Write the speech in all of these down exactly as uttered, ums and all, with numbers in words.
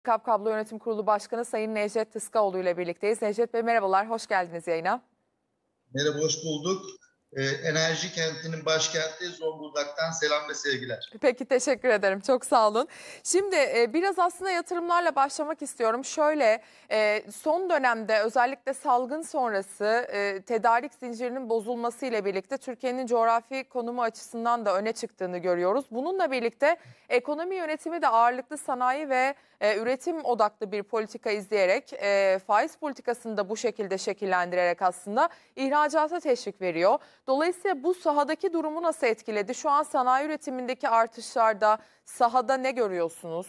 Kap Kablo Yönetim Kurulu Başkanı Sayın Necdet Tıskaoğlu ile birlikteyiz. Necdet Bey merhabalar, hoş geldiniz yayına. Merhaba, hoş bulduk. Ee, enerji kentinin başkenti Zonguldak'tan selam ve sevgiler. Peki, teşekkür ederim. Çok sağ olun. Şimdi e, biraz aslında yatırımlarla başlamak istiyorum. Şöyle e, son dönemde özellikle salgın sonrası e, tedarik zincirinin bozulması ile birlikte Türkiye'nin coğrafi konumu açısından da öne çıktığını görüyoruz. Bununla birlikte ekonomi yönetimi de ağırlıklı sanayi ve e, üretim odaklı bir politika izleyerek e, faiz politikasını da bu şekilde şekillendirerek aslında ihracata teşvik veriyor. Dolayısıyla bu sahadaki durumu nasıl etkiledi? Şu an sanayi üretimindeki artışlarda sahada ne görüyorsunuz?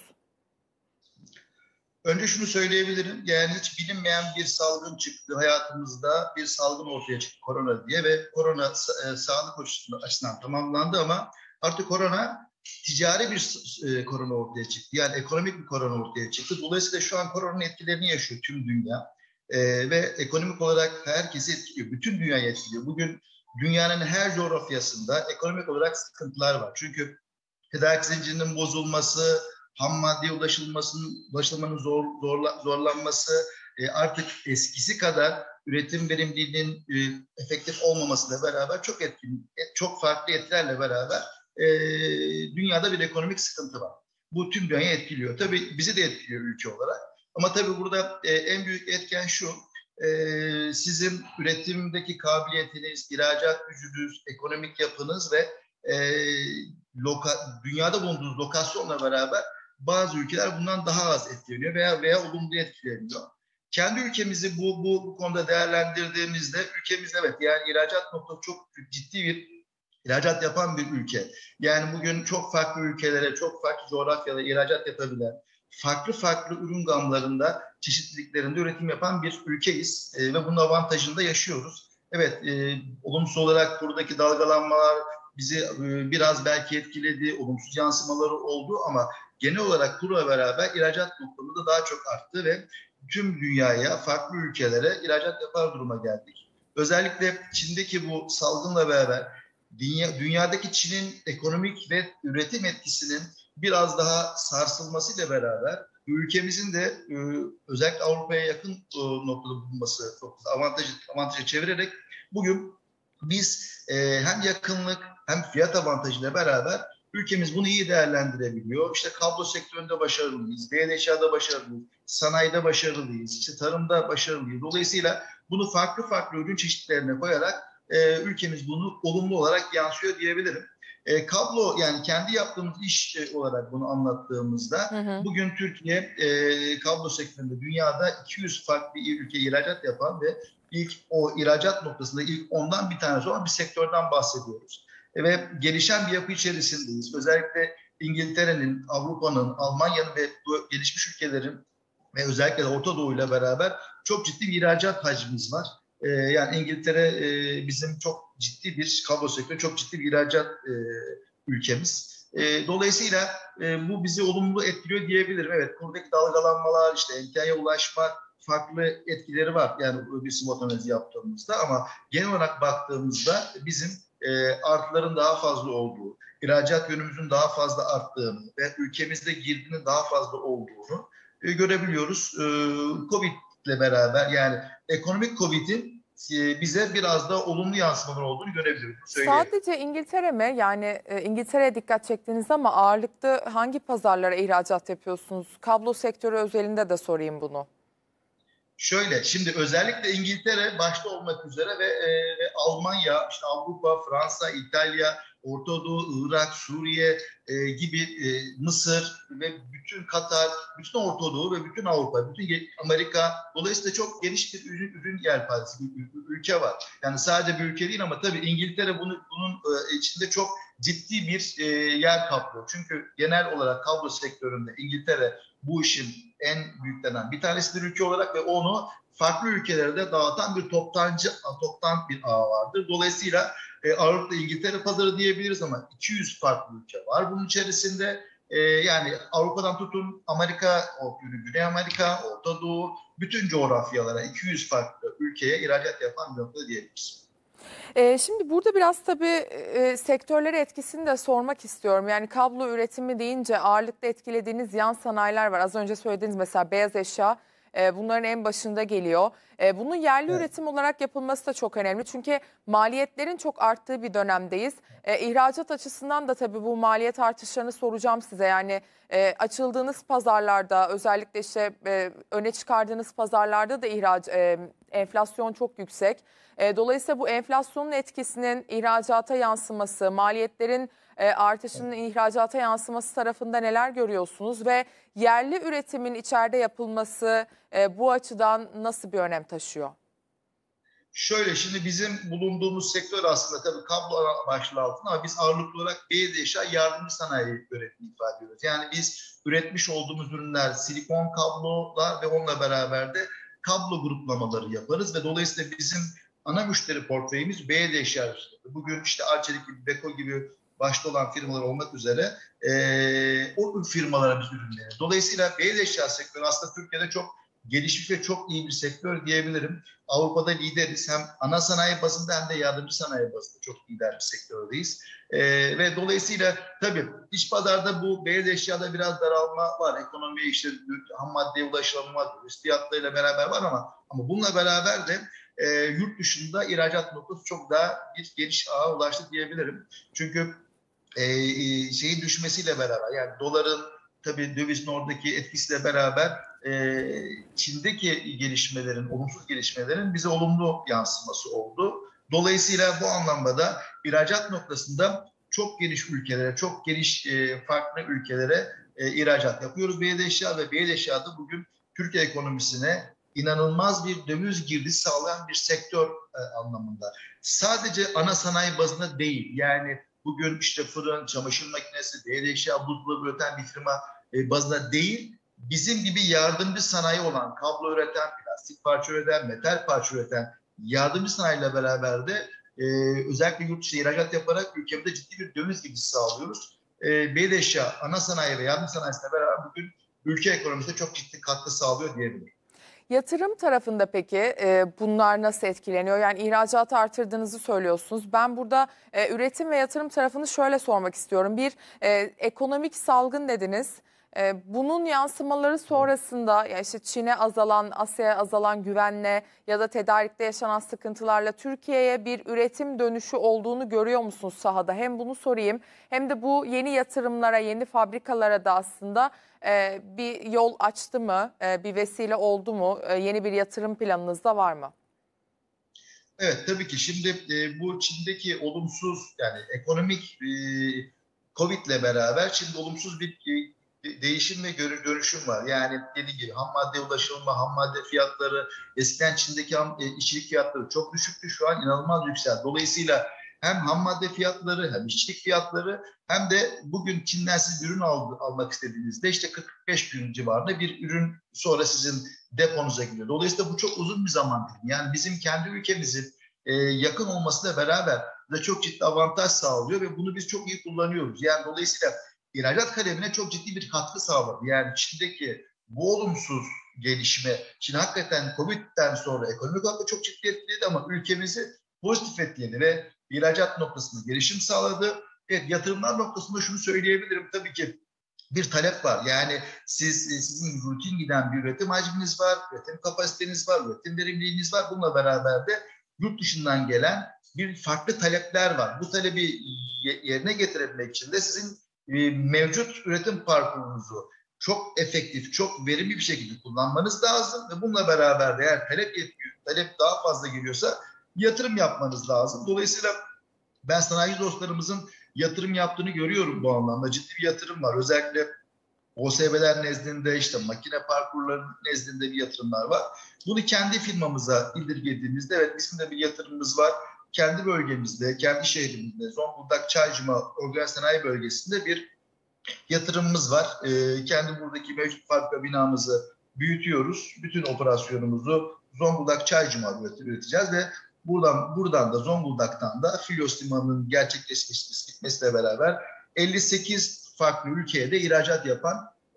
Önce şunu söyleyebilirim. Yani hiç bilinmeyen bir salgın çıktı hayatımızda. Bir salgın ortaya çıktı, korona diye, ve korona e, sağlık açısından tamamlandı ama artık korona ticari bir e, korona ortaya çıktı. Yani ekonomik bir korona ortaya çıktı. Dolayısıyla şu an koronanın etkilerini yaşıyor tüm dünya. E, ve ekonomik olarak herkesi etkiliyor. Bütün dünyayı etkiliyor. Bugün dünyanın her coğrafyasında ekonomik olarak sıkıntılar var. Çünkü tedarik zincirinin bozulması, ham maddeye ulaşılmasının, ulaşılmanın zor, zorla, zorlanması, e, artık eskisi kadar üretim verimliliğinin e, efektif olmamasıyla beraber çok etkili, çok farklı etkilerle beraber e, dünyada bir ekonomik sıkıntı var. Bu tüm dünyayı etkiliyor. Tabii bizi de etkiliyor ülke olarak. Ama tabii burada e, en büyük etken şu: e, sizin üretimdeki kabiliyetiniz, ihracat gücünüz, ekonomik yapınız ve e, loka, dünyada bulunduğunuz lokasyonla beraber bazı ülkeler bundan daha az etkileniyor veya veya olumlu etkileniyor. Kendi ülkemizi bu, bu, bu konuda değerlendirdiğimizde ülkemiz, evet, yani ihracat noktası çok ciddi bir ihracat yapan bir ülke. Yani bugün çok farklı ülkelere, çok farklı coğrafyalara ihracat yapabilen, farklı farklı ürün gamlarında, çeşitliliklerinde üretim yapan bir ülkeyiz e, ve bunun avantajını da yaşıyoruz. Evet, e, olumsuz olarak buradaki dalgalanmalar bizi e, biraz belki etkiledi, olumsuz yansımaları oldu ama genel olarak kurla beraber ihracat noktamız da daha çok arttı ve tüm dünyaya, farklı ülkelere ihracat yapar duruma geldik. Özellikle Çin'deki bu salgınla beraber dünya, dünyadaki Çin'in ekonomik ve üretim etkisinin biraz daha sarsılmasıyla beraber ülkemizin de e, özellikle Avrupa'ya yakın e, noktada bulunması avantajı, avantajı çevirerek bugün biz e, hem yakınlık hem fiyat avantajıyla beraber ülkemiz bunu iyi değerlendirebiliyor. İşte kablo sektöründe başarılıyız, beyaz eşyada başarılıyız, sanayide başarılıyız, işte tarımda başarılıyız. Dolayısıyla bunu farklı farklı ürün çeşitlerine koyarak e, ülkemiz bunu olumlu olarak yansıyor diyebilirim. E, kablo, yani kendi yaptığımız iş e, olarak bunu anlattığımızda Hı hı. bugün Türkiye e, kablo sektöründe dünyada iki yüz farklı ülke ihracat yapan ve ilk o ihracat noktasında ilk ondan bir tanesi olan bir sektörden bahsediyoruz. E, ve gelişen bir yapı içerisindeyiz. Özellikle İngiltere'nin, Avrupa'nın, Almanya'nın ve bu gelişmiş ülkelerin ve özellikle de Orta Doğu ile beraber çok ciddi bir ihracat hacmimiz var. Ee, yani İngiltere e, bizim çok ciddi bir kablo sektörü, çok ciddi bir ihracat e, ülkemiz. E, dolayısıyla e, bu bizi olumlu etkiliyor diyebilirim. Evet, buradaki dalgalanmalar, işte emtiaya ulaşma farklı etkileri var. Yani bir SWOT analizi yaptığımızda, ama genel olarak baktığımızda bizim e, artıların daha fazla olduğu, ihracat yönümüzün daha fazla arttığını ve ülkemizde girdinin daha fazla olduğunu e, görebiliyoruz. E, Covid ile beraber, yani ekonomik Covid'in e, bize biraz da olumlu yansımalar olduğunu görebiliyoruz. Sadece İngiltere mi? Yani e, İngiltere'ye dikkat çektiniz ama ağırlıklı hangi pazarlara ihracat yapıyorsunuz? Kablo sektörü özelinde de sorayım bunu. Şöyle, şimdi özellikle İngiltere başta olmak üzere ve, e, ve Almanya, işte Avrupa, Fransa, İtalya, Orta Doğu, Irak, Suriye e, gibi, e, Mısır ve bütün Katar, bütün Orta Doğu ve bütün Avrupa, bütün Amerika, dolayısıyla çok geniş bir ürün, ürün yelpazesi, bir ülke var. Yani sadece bir ülke değil ama tabii İngiltere bunu, bunun e, içinde çok ciddi bir e, yer kaplıyor. Çünkü genel olarak kablo sektöründe İngiltere bu işin en büyüklerinden bir tanesidir ülke olarak ve onu farklı ülkelere de dağıtan bir toptancı, toptan bir ağ vardır. Dolayısıyla e, Avrupa İngiltere pazarı diyebiliriz ama iki yüz farklı ülke var bunun içerisinde. E, yani Avrupa'dan tutun Amerika, Güney Amerika, Orta Doğu, bütün coğrafyalara iki yüz farklı ülkeye ihracat yapan bir nokta diyebiliriz. Ee, şimdi burada biraz tabii e, sektörlere etkisini de sormak istiyorum. Yani kablo üretimi deyince ağırlıklı etkilediğiniz yan sanayiler var. Az önce söylediğiniz mesela beyaz eşya e, bunların en başında geliyor. E, bunun yerli Evet. üretim olarak yapılması da çok önemli. Çünkü maliyetlerin çok arttığı bir dönemdeyiz. E, ihracat açısından da tabii bu maliyet artışlarını soracağım size. Yani e, açıldığınız pazarlarda özellikle işte e, öne çıkardığınız pazarlarda da ihraç e, enflasyon çok yüksek. E, Dolayısıyla bu enflasyonun etkisinin ihracata yansıması, maliyetlerin e, artışının ihracata yansıması tarafında neler görüyorsunuz? Ve yerli üretimin içeride yapılması e, bu açıdan nasıl bir önem taşıyor? Şöyle, şimdi bizim bulunduğumuz sektör aslında tabii kablo başlığı altında ama biz ağırlıklı olarak beyaz eşya yardımcı sanayi üretimi ifade ediyoruz. Yani biz üretmiş olduğumuz ürünler silikon kablolar ve onunla beraber de kablo gruplamaları yaparız ve dolayısıyla bizim ana müşteri portföyümüz beyaz eşya. Bugün işte Arçelik gibi, Beko gibi başta olan firmalar olmak üzere e, o firmalara biz ürünleri. Dolayısıyla beyaz eşya sektörü aslında Türkiye'de çok gelişmiş ve çok iyi bir sektör diyebilirim. Avrupa'da lideriz. Hem ana sanayi bazında hem de yardımcı sanayi bazında çok lider bir sektördeyiz. Ee, ve dolayısıyla tabii iç pazarda bu beyaz eşyada biraz daralma var. Ekonomiye işte ham maddeye ulaşılamama fiyatlarıyla beraber var ama ama bununla beraber de e, yurt dışında ihracat noktası çok daha bir geniş ağa ulaştı diyebilirim. Çünkü e, şeyin düşmesiyle beraber yani doların tabii dövizin oradaki etkisiyle beraber e, Çin'deki gelişmelerin, olumsuz gelişmelerin bize olumlu yansıması oldu. Dolayısıyla bu anlamda da ihracat noktasında çok geniş ülkelere, çok geniş e, farklı ülkelere e, ihracat yapıyoruz. Beyaz eşya ve beyaz eşya da bugün Türkiye ekonomisine inanılmaz bir döviz girdisi sağlayan bir sektör e, anlamında. Sadece ana sanayi bazında değil, yani bugün işte fırın, çamaşır makinesi, beyaz eşya, buzdolabı üreten bir firma e, bazında değil, bizim gibi yardımcı sanayi olan, kablo üreten, plastik parça üreten, metal parça üreten yardımcı sanayiyle beraber de e, özellikle yurt dışı ihracat yaparak ülkemizde ciddi bir döviz girişi sağlıyoruz. E, beyaz eşya, ana sanayi ve yardım sanayisiyle beraber bugün ülke ekonomisine çok ciddi katkı sağlıyor diyebilirim. Yatırım tarafında peki e, bunlar nasıl etkileniyor? Yani ihracatı artırdığınızı söylüyorsunuz. Ben burada e, üretim ve yatırım tarafını şöyle sormak istiyorum. Bir, e, ekonomik salgın dediniz. E, bunun yansımaları sonrasında ya işte Çin'e azalan, Asya'ya azalan güvenle ya da tedarikte yaşanan sıkıntılarla Türkiye'ye bir üretim dönüşü olduğunu görüyor musunuz sahada? Hem bunu sorayım hem de bu yeni yatırımlara, yeni fabrikalara da aslında e, bir yol açtı mı, e, bir vesile oldu mu? E, yeni bir yatırım planınız da var mı? Evet, tabii ki şimdi e, bu Çin'deki olumsuz yani ekonomik e, Covid'le beraber şimdi olumsuz bir e, değişim ve görü- dönüşüm var. Yani dediğim gibi ham madde ulaşılma, ham madde fiyatları eskiden Çin'deki ham, e, işçilik fiyatları çok düşüktü. Şu an inanılmaz yükseldi. Dolayısıyla hem ham madde fiyatları hem işçilik fiyatları hem de bugün Çin'den siz ürün al, almak istediğinizde işte kırk beş gün civarında bir ürün sonra sizin deponuza gidiyor. Dolayısıyla bu çok uzun bir zaman dilimi. Yani bizim kendi ülkemizin e, yakın olmasıyla beraber de çok ciddi avantaj sağlıyor ve bunu biz çok iyi kullanıyoruz. Yani dolayısıyla ihracat kalemine çok ciddi bir katkı sağladı. Yani Çin'deki bu olumsuz gelişme, Çin hakikaten Covid'den sonra ekonomik olarak çok ciddi etkiledi ama ülkemizi pozitif etkiledi ve ihracat noktasında gelişim sağladı. Evet, yatırımlar noktasında şunu söyleyebilirim. Tabii ki bir talep var. Yani siz sizin rutin giden bir üretim hacminiz var, üretim kapasiteniz var, üretim verimliliğiniz var. Bununla beraber de yurt dışından gelen bir farklı talepler var. Bu talebi yerine getirebilmek için de sizin e, mevcut üretim parkurunuzu çok efektif, çok verimli bir şekilde kullanmanız lazım ve bununla beraber de eğer talep yetmiyor, talep daha fazla geliyorsa yatırım yapmanız lazım. Dolayısıyla ben sanayi dostlarımızın yatırım yaptığını görüyorum bu anlamda. Ciddi bir yatırım var. Özellikle O S B'ler nezdinde işte makine parkurlarının nezdinde bir yatırımlar var. Bunu kendi firmamıza indirgediğimizde evet bizim de bir yatırımımız var. Kendi bölgemizde, kendi şehrimizde, Zonguldak Çaycuma Organize Sanayi Bölgesi'nde bir yatırımımız var. Ee, kendi buradaki mevcut fabrika binamızı büyütüyoruz. Bütün operasyonumuzu Zonguldak Çaycuma üreteceğiz ve buradan buradan da Zonguldak'tan da Filos Limanı'nın gerçekleşmesi bitmesiyle beraber elli sekiz farklı ülkeye de ihracat yapan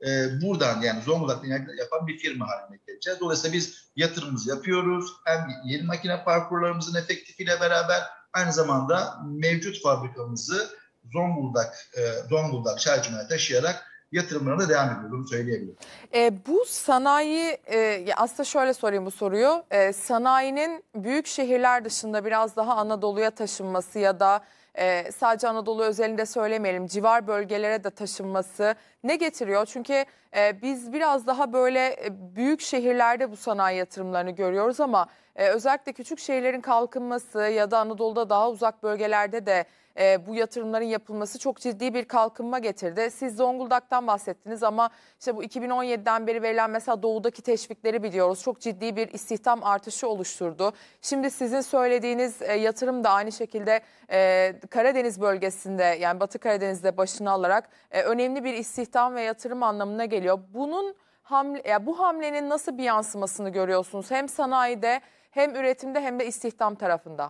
e, buradan yani Zonguldak'tan yapan bir firma haline geleceğiz. Dolayısıyla biz yatırımımızı yapıyoruz. Hem yeni makine parkurlarımızın efektifiyle beraber aynı zamanda mevcut fabrikamızı Zonguldak, e, Zonguldak Çaycuma'ya taşıyarak yatırımlarına da devam ediyor. Bunu söyleyebilirim. E, bu sanayi, e, aslında şöyle sorayım bu soruyu. E, sanayinin büyük şehirler dışında biraz daha Anadolu'ya taşınması ya da e, sadece Anadolu özelinde söylemeyelim, civar bölgelere de taşınması ne getiriyor? Çünkü e, biz biraz daha böyle e, büyük şehirlerde bu sanayi yatırımlarını görüyoruz ama e, özellikle küçük şehirlerin kalkınması ya da Anadolu'da daha uzak bölgelerde de e, bu yatırımların yapılması çok ciddi bir kalkınma getirdi. Siz Zonguldak'tan bahsettiniz ama işte bu iki bin on yediden beri verilen mesela doğudaki teşvikleri biliyoruz. Çok ciddi bir istihdam artışı oluşturdu. Şimdi sizin söylediğiniz e, yatırım da aynı şekilde e, Karadeniz bölgesinde, yani Batı Karadeniz'de başını alarak e, önemli bir istihdam ve yatırım anlamına geliyor. Bunun hamle, ya bu hamlenin nasıl bir yansımasını görüyorsunuz? Hem sanayide hem üretimde hem de istihdam tarafında.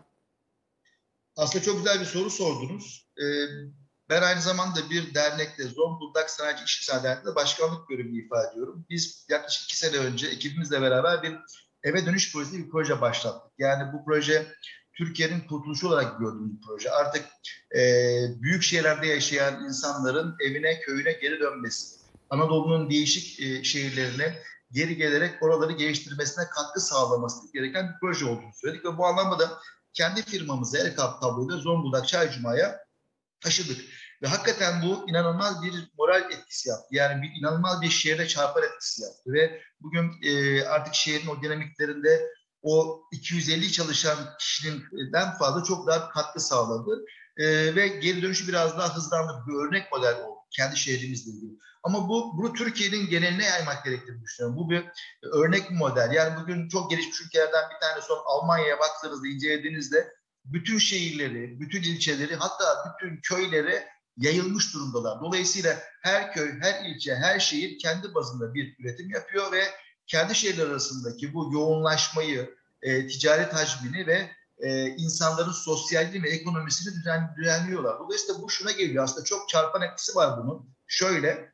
Aslında çok güzel bir soru sordunuz. Ee, ben aynı zamanda bir dernekte, Zonguldak Sanayici İşçi Derneği'nde başkanlık görevini ifade ediyorum. Biz yaklaşık iki sene önce ekibimizle beraber bir eve dönüş projesi bir proje başlattık. Yani bu proje Türkiye'nin kurtuluşu olarak gördüğümüz bir proje. Artık e, büyük şehirlerde yaşayan insanların evine, köyüne geri dönmesi, Anadolu'nun değişik e, şehirlerine geri gelerek oraları geliştirmesine katkı sağlaması gereken bir proje olduğunu söyledik ve bu anlamda da kendi firmamızı Erkap tabloyla Zonguldak Çaycuma'ya taşıdık. Ve hakikaten bu inanılmaz bir moral etkisi yaptı. Yani bir inanılmaz bir şehirde çarpar etkisi yaptı. Ve bugün e, artık şehrin o dinamiklerinde o iki yüz elli çalışan kişiden fazla çok daha katkı sağladı. E, ve geri dönüşü biraz daha hızlandırdı. Bir örnek model oldu kendi şehrimizle ilgili. Ama bu bunu Türkiye'nin geneline yaymak gerektiğini düşünüyorum. Bu bir örnek bir model. Yani bugün çok gelişmiş ülkelerden bir tanesi olan Almanya'ya baktığınızda, incelediğinizde bütün şehirleri, bütün ilçeleri, hatta bütün köyleri yayılmış durumdalar. Dolayısıyla her köy, her ilçe, her şehir kendi bazında bir üretim yapıyor ve kendi şehirler arasındaki bu yoğunlaşmayı, e, ticaret hacmini ve e, insanların sosyalliği ve ekonomisini düzen, düzenliyorlar. Dolayısıyla bu şuna geliyor. Aslında çok çarpan etkisi var bunun. Şöyle,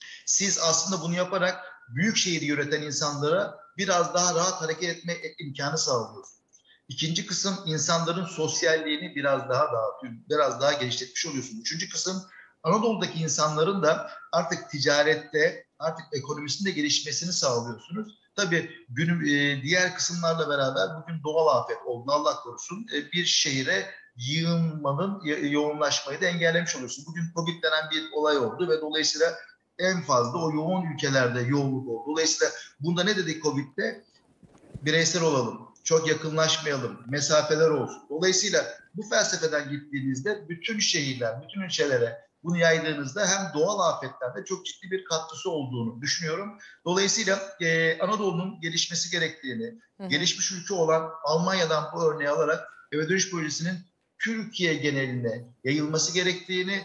siz aslında bunu yaparak büyük şehri yöneten insanlara biraz daha rahat hareket etme imkanı sağlıyorsunuz. İkinci kısım, insanların sosyalliğini biraz daha dağıtıyor, biraz daha geliştirmiş oluyorsunuz. Üçüncü kısım, Anadolu'daki insanların da artık ticarette, artık ekonomisinde gelişmesini sağlıyorsunuz. Tabii günü, e, diğer kısımlarla beraber bugün doğal afet olduğunu Allah korusun e, bir şehire yığılmanın, yoğunlaşmayı da engellemiş oluyorsunuz. Bugün Covid denen bir olay oldu ve dolayısıyla en fazla o yoğun ülkelerde yoğunluk oldu. Dolayısıyla bunda ne dedik Covid'de? Bireysel olalım, çok yakınlaşmayalım, mesafeler olsun. Dolayısıyla bu felsefeden gittiğinizde bütün şehirler, bütün ilçelere bunu yaydığınızda hem doğal afetlerde çok ciddi bir katkısı olduğunu düşünüyorum. Dolayısıyla e, Anadolu'nun gelişmesi gerektiğini, hı hı. gelişmiş ülke olan Almanya'dan bu örneği alarak eve dönüş projesinin Türkiye geneline yayılması gerektiğini,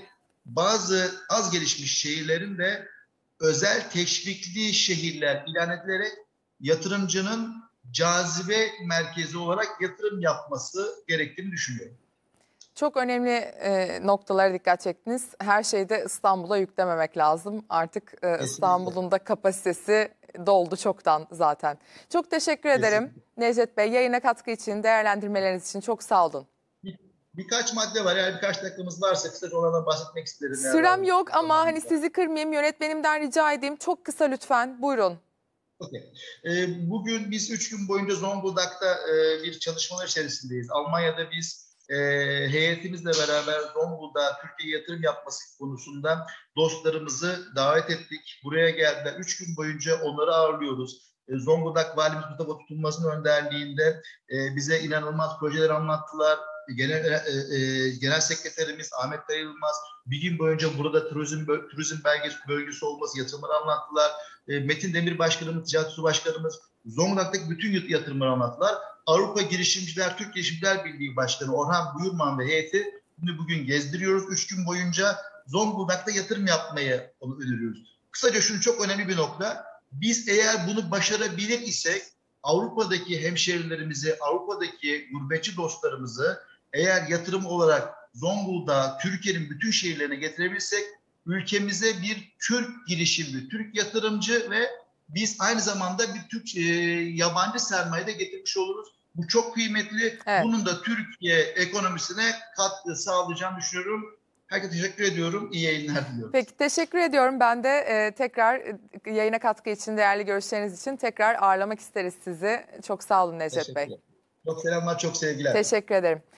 bazı az gelişmiş şehirlerin de özel teşvikli şehirler ilan edilerek yatırımcının cazibe merkezi olarak yatırım yapması gerektiğini düşünüyorum. Çok önemli e, noktalara dikkat çektiniz. Her şeyde İstanbul'a yüklememek lazım. Artık e, İstanbul'un da kapasitesi doldu çoktan zaten. Çok teşekkür ederim Kesinlikle. Necdet Bey. Yayına katkı için, değerlendirmeleriniz için çok sağ olun. Bir, birkaç madde var. Eğer birkaç dakikamız varsa kısaca onlardan bahsetmek isterim. Sürem yani. yok ama hani sizi kırmayayım, yönetmenimden rica edeyim. Çok kısa lütfen. Buyurun. Okay. E, bugün biz üç gün boyunca Zonguldak'ta e, bir çalışmalar içerisindeyiz. Almanya'da biz e, heyetimizle beraber Zonguldak'a Türkiye'ye yatırım yapması konusunda dostlarımızı davet ettik. Buraya geldiler. Üç gün boyunca onları ağırlıyoruz. E, Zonguldak Valimiz Mustafa Tutulmaz'ın önderliğinde e, bize inanılmaz projeler anlattılar. Genel, e, e, Genel Sekreterimiz Ahmet Dayılmaz bir gün boyunca burada turizm, turizm bölgesi, bölgesi olması yatırımları anlattılar. E, Metin Demir Başkanımız, Ticaret Su Başkanımız Zonguldak'taki bütün yatırımları anlattılar. Avrupa Girişimciler, Türk Girişimciler Birliği Başkanı Orhan Buyurman ve heyeti şimdi bugün gezdiriyoruz. Üç gün boyunca Zonguldak'ta yatırım yapmayı onu öneriyoruz. Kısaca şunu çok önemli bir nokta. Biz eğer bunu başarabilir isek Avrupa'daki hemşehrilerimizi, Avrupa'daki gurbetçi dostlarımızı eğer yatırım olarak Zonguldak'a, Türkiye'nin bütün şehirlerine getirebilirsek ülkemize bir Türk girişimci, Türk yatırımcı ve biz aynı zamanda bir Türk e, yabancı sermaye de getirmiş oluruz. Bu çok kıymetli. Evet. Bunun da Türkiye ekonomisine katkı sağlayacağını düşünüyorum. Herkese teşekkür ediyorum. İyi yayınlar diliyorum. Peki teşekkür ediyorum. Ben de e, tekrar e, yayına katkı için, değerli görüşleriniz için tekrar ağırlamak isteriz sizi. Çok sağ olun Necdet Bey. Çok selamlar, çok sevgiler. Teşekkür ederim.